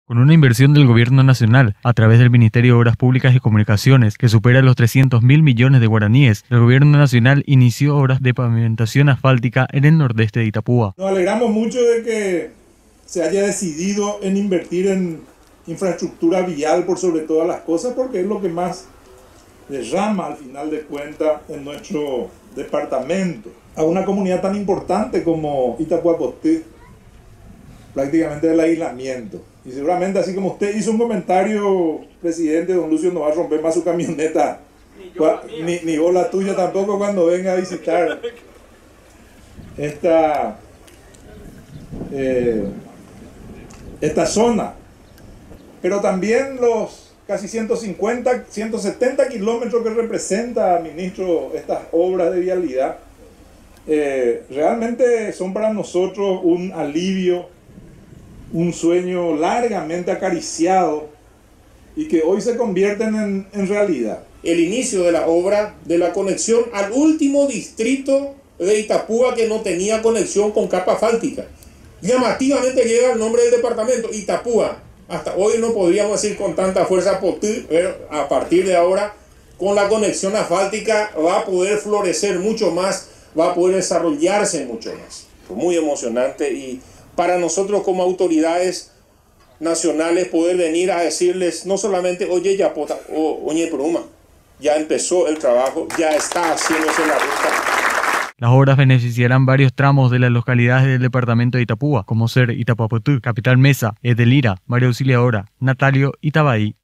Con una inversión del Gobierno Nacional a través del Ministerio de Obras Públicas y Comunicaciones que supera los 300.000 millones de guaraníes, el Gobierno Nacional inició obras de pavimentación asfáltica en el nordeste de Itapúa. Nos alegramos mucho de que se haya decidido en invertir en infraestructura vial por sobre todas las cosas, porque es lo que más derrama al final de cuentas en nuestro departamento. A una comunidad tan importante como Itapuapotí, prácticamente del aislamiento. Y seguramente, así como usted hizo un comentario, presidente, don Lucio no va a romper más su camioneta, ni vos la tuya tampoco cuando venga a visitar esta zona. Pero también los casi 150, 170 kilómetros que representa, ministro, estas obras de vialidad, realmente son para nosotros un alivio, un sueño largamente acariciado y que hoy se convierten en realidad. El inicio de la obra de la conexión al último distrito de Itapúa que no tenía conexión con capa asfáltica. Llamativamente llega el nombre del departamento, Itapúa. Hasta hoy no podríamos decir con tanta fuerza Potí, pero a partir de ahora, con la conexión asfáltica va a poder florecer mucho más, va a poder desarrollarse mucho más. Muy emocionante, y para nosotros como autoridades nacionales poder venir a decirles no solamente oye Yapota o oye Pruma, ya empezó el trabajo, ya está haciéndose la ruta. Las obras beneficiarán varios tramos de las localidades del departamento de Itapúa, como ser Itapuapotí, Capital Mesa, Edelira, María Auxiliadora, Natalio y Tabaí.